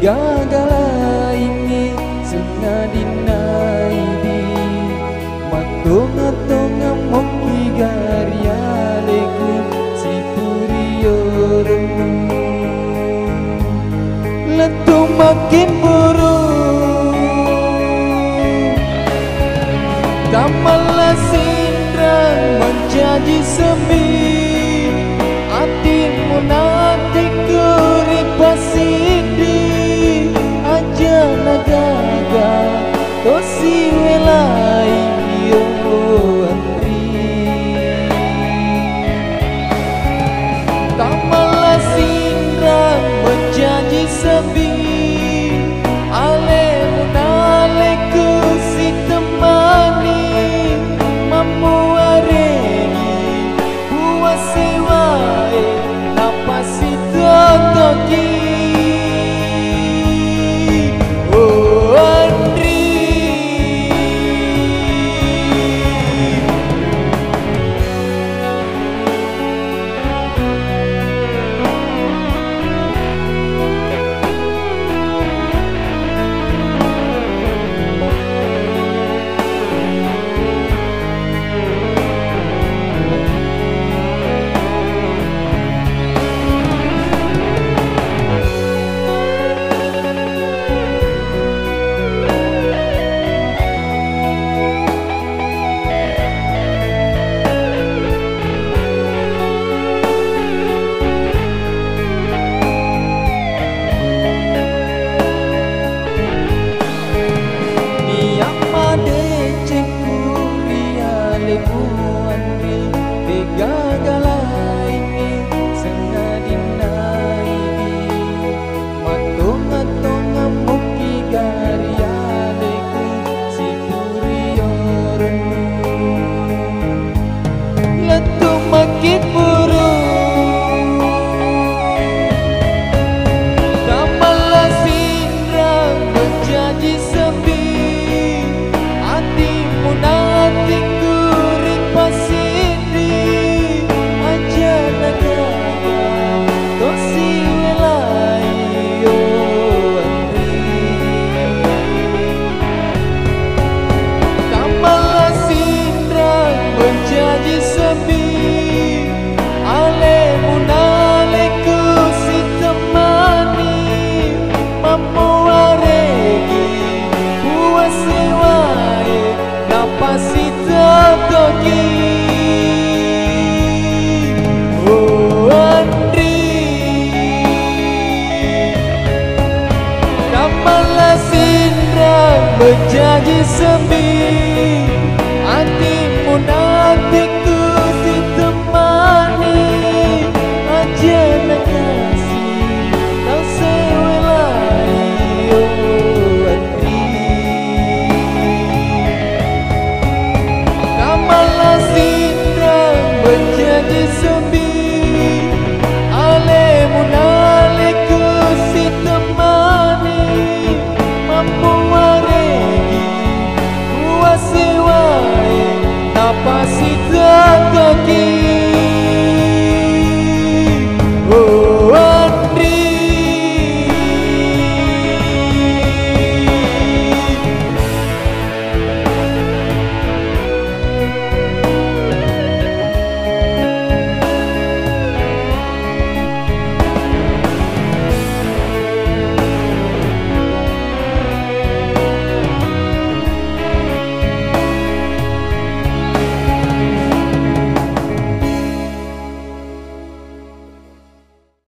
gagala ini senadinai di matonga-tonga moki garialeku si purioren letu makin buruk kamalah sindrang menjanji semi hatimu nanti kuripasidi aja nagaga tosi welai yo antri kamalah sindrang menjanji semi ale munaleku si temani mamu areni buat sewae apa si totoki oh Andri makin buruk kamalah sindrang menjanji sepi hatimu nanti kuripasidi aja nagaga tosi welai yo antri kamalah sindrang menjanji sepi oh Andri kamalah sindrang menjanji semi